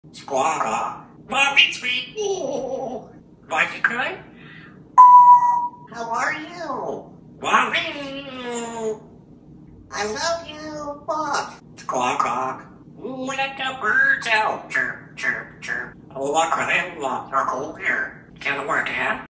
Squawk Off. Mommy sweet. Ooh. Why'd you cry? How are you? Mommy. I love you. What? Squawk Off. Ooh, let the birds out. Chirp, chirp, chirp. Oh, I couldn't lock her cool here. Can it work, Dad?